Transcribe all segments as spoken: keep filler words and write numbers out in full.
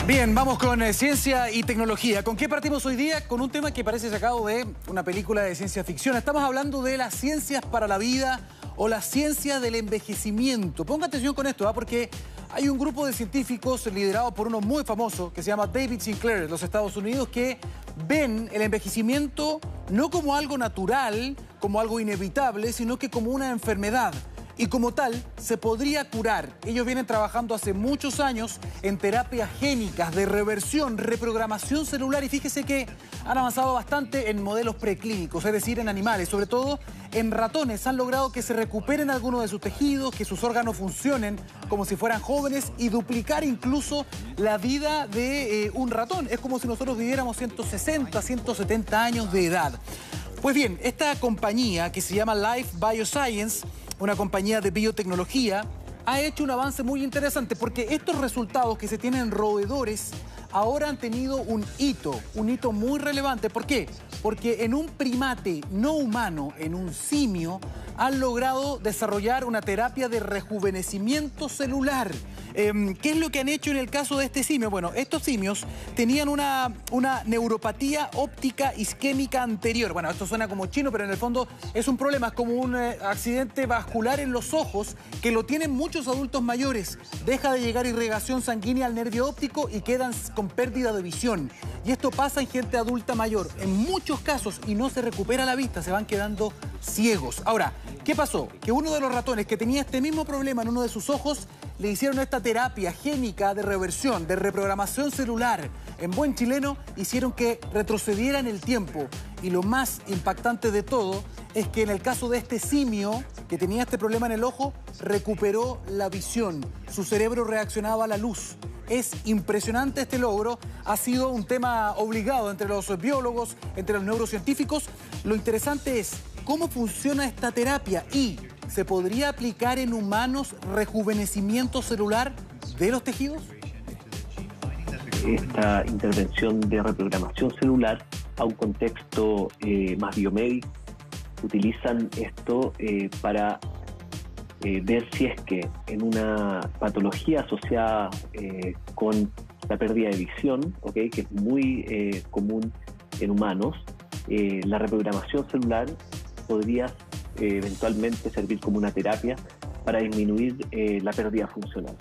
Bien, vamos con eh, ciencia y tecnología. ¿Con qué partimos hoy día? Con un tema que parece sacado de una película de ciencia ficción. Estamos hablando de las ciencias para la vida o la ciencia del envejecimiento. Ponga atención con esto, ¿eh? Porque hay un grupo de científicos liderado por uno muy famoso que se llama David Sinclair de los Estados Unidos que ven el envejecimiento no como algo natural, como algo inevitable, sino que como una enfermedad. Y como tal, se podría curar. Ellos vienen trabajando hace muchos años en terapias génicas de reversión, reprogramación celular. Y fíjese que han avanzado bastante en modelos preclínicos, es decir, en animales. Sobre todo en ratones han logrado que se recuperen algunos de sus tejidos, que sus órganos funcionen como si fueran jóvenes y duplicar incluso la vida de eh, un ratón. Es como si nosotros viviéramos ciento sesenta, ciento setenta años de edad. Pues bien, esta compañía que se llama Life Bioscience, una compañía de biotecnología, ha hecho un avance muy interesante porque estos resultados que se tienen en roedores ahora han tenido un hito, un hito muy relevante. ¿Por qué? Porque en un primate no humano, en un simio, han logrado desarrollar una terapia de rejuvenecimiento celular. Eh, ¿Qué es lo que han hecho en el caso de este simio? Bueno, estos simios tenían una, una neuropatía óptica isquémica anterior. Bueno, esto suena como chino, pero en el fondo es un problema, es como un eh, accidente vascular en los ojos que lo tienen muchos adultos mayores. Deja de llegar irrigación sanguínea al nervio óptico y quedan con pérdida de visión. Y esto pasa en gente adulta mayor, en muchos casos, y no se recupera la vista, se van quedando ciegos. Ahora, ¿qué pasó? Que uno de los ratones que tenía este mismo problema en uno de sus ojos, le hicieron esta terapia génica de reversión, de reprogramación celular. En buen chileno, hicieron que retrocediera en el tiempo. Y lo más impactante de todo es que en el caso de este simio, que tenía este problema en el ojo, recuperó la visión. Su cerebro reaccionaba a la luz. Es impresionante este logro, ha sido un tema obligado entre los biólogos, entre los neurocientíficos. Lo interesante es cómo funciona esta terapia y ¿se podría aplicar en humanos rejuvenecimiento celular de los tejidos? Esta intervención de reprogramación celular a un contexto eh, más biomédico, utilizan esto eh, para Eh, ver si es que en una patología asociada eh, con la pérdida de visión, ¿okay? Que es muy eh, común en humanos, eh, la reprogramación celular podría eh, eventualmente servir como una terapia para disminuir eh, la pérdida funcional.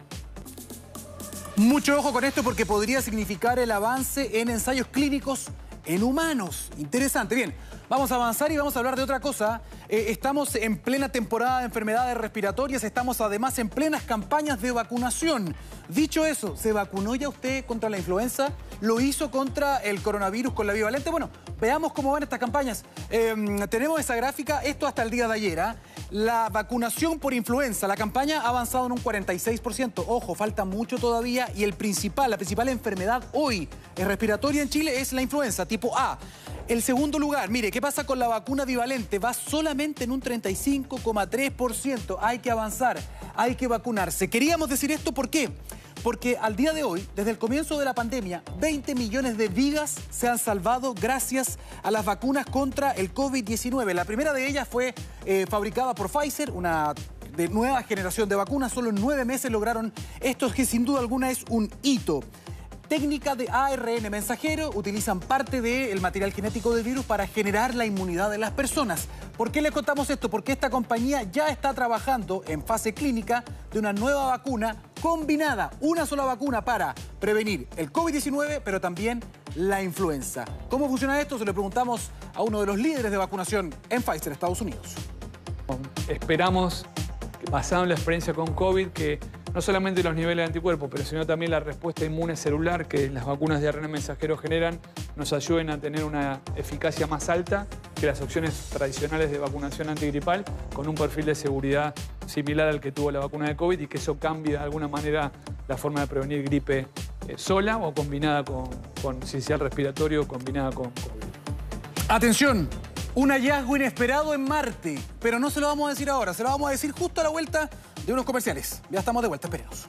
Mucho ojo con esto porque podría significar el avance en ensayos clínicos en humanos. Interesante. Bien, vamos a avanzar y vamos a hablar de otra cosa. Eh, estamos en plena temporada de enfermedades respiratorias, estamos además en plenas campañas de vacunación. Dicho eso, ¿se vacunó ya usted contra la influenza? ¿Lo hizo contra el coronavirus con la bivalente? Bueno, veamos cómo van estas campañas. Eh, tenemos esa gráfica, esto hasta el día de ayer. ¿eh? La vacunación por influenza, la campaña ha avanzado en un cuarenta y seis por ciento. Ojo, falta mucho todavía y el principal, la principal enfermedad hoy es respiratoria en Chile es la influenza tipo A. El segundo lugar, mire, ¿qué pasa con la vacuna bivalente? Va solamente en un treinta y cinco coma tres por ciento. Hay que avanzar, hay que vacunarse. Queríamos decir esto, ¿por qué? Porque al día de hoy, desde el comienzo de la pandemia, veinte millones de vidas se han salvado gracias a las vacunas contra el COVID diecinueve. La primera de ellas fue eh, fabricada por Pfizer, una de nueva generación de vacunas. Solo en nueve meses lograron esto, que sin duda alguna es un hito. Técnica de A R N mensajero, utilizan parte del material genético del virus para generar la inmunidad de las personas. ¿Por qué les contamos esto? Porque esta compañía ya está trabajando en fase clínica de una nueva vacuna combinada, una sola vacuna para prevenir el COVID diecinueve, pero también la influenza. ¿Cómo funciona esto? Se lo preguntamos a uno de los líderes de vacunación en Pfizer, Estados Unidos. Esperamos, basado en la experiencia con COVID, que no solamente los niveles de anticuerpos, pero sino también la respuesta inmune celular que las vacunas de A R N A mensajero generan, nos ayuden a tener una eficacia más alta que las opciones tradicionales de vacunación antigripal, con un perfil de seguridad similar al que tuvo la vacuna de COVID y que eso cambie de alguna manera la forma de prevenir gripe eh, sola o combinada con, con sincicial respiratorio o combinada con COVID. Atención, un hallazgo inesperado en Marte, pero no se lo vamos a decir ahora, se lo vamos a decir justo a la vuelta de unos comerciales. Ya estamos de vuelta, espérenos.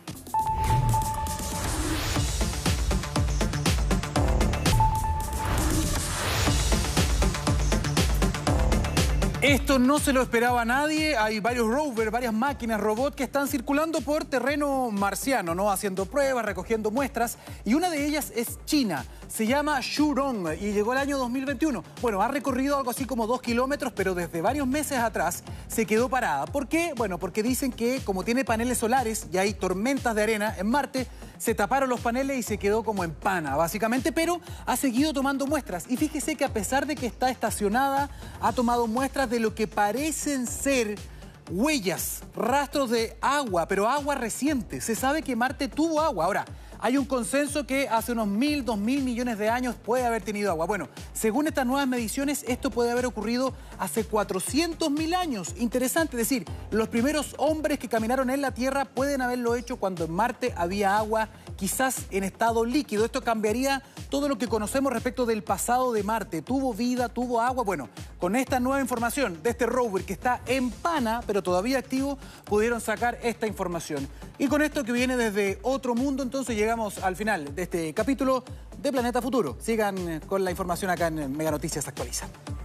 Esto no se lo esperaba a nadie. Hay varios rovers, varias máquinas, robots que están circulando por terreno marciano, ¿no? Haciendo pruebas, recogiendo muestras. Y una de ellas es China. Se llama Shurong y llegó el año dos mil veintiuno. Bueno, ha recorrido algo así como dos kilómetros, pero desde varios meses atrás se quedó parada. ¿Por qué? Bueno, porque dicen que como tiene paneles solares y hay tormentas de arena en Marte, se taparon los paneles y se quedó como en pana, básicamente, pero ha seguido tomando muestras. Y fíjese que a pesar de que está estacionada, ha tomado muestras de lo que parecen ser huellas, rastros de agua, pero agua reciente. Se sabe que Marte tuvo agua. Ahora, hay un consenso que hace unos mil, dos mil millones de años puede haber tenido agua. Bueno, según estas nuevas mediciones, esto puede haber ocurrido hace cuatrocientos mil años. Interesante, es decir, los primeros hombres que caminaron en la Tierra pueden haberlo hecho cuando en Marte había agua, quizás en estado líquido. Esto cambiaría todo lo que conocemos respecto del pasado de Marte. ¿Tuvo vida? ¿Tuvo agua? Bueno, con esta nueva información de este rover que está en pana, pero todavía activo, pudieron sacar esta información. Y con esto que viene desde otro mundo, entonces llegamos al final de este capítulo de Planeta Futuro. Sigan con la información acá en Mega Noticias Actualiza.